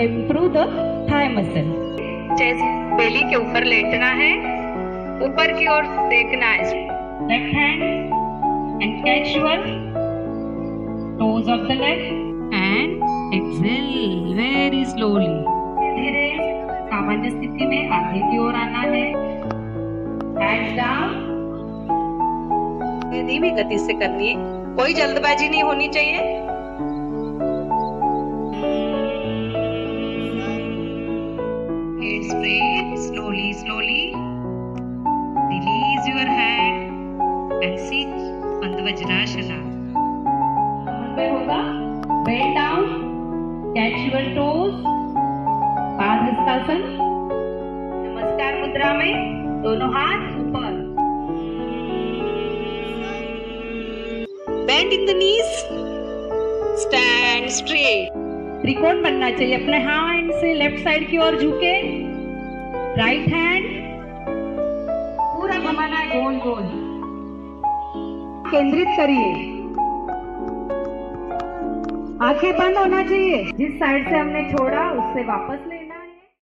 improve the thigh muscle. Chest belly के ऊपर लेटना है, ऊपर की ओर देखना है. Left hand and catch your toes of the leg and exhale very slowly. धीरे सामान्य स्थिति में आगे की ओर आना है. Hands down. धीमी गति से करनी है, कोई जल्दबाजी नहीं होनी चाहिए. Head straight, slowly, slowly. Release your hand and sit on the Vajrasana. पे होगा. Bend down, catch your toes. Padahastasana. नमस्कार मुद्रा में दोनों हाथ ऊपर. Bend in the knees. Stand straight. त्रिकोण बनना चाहिए. अपने हैंड से लेफ्ट साइड की ओर झुके. राइट हैंड पूरा घुमाना है गोल गोल. केंद्रित करिए. आंखें बंद होना चाहिए. जिस साइड से हमने छोड़ा उससे वापस ले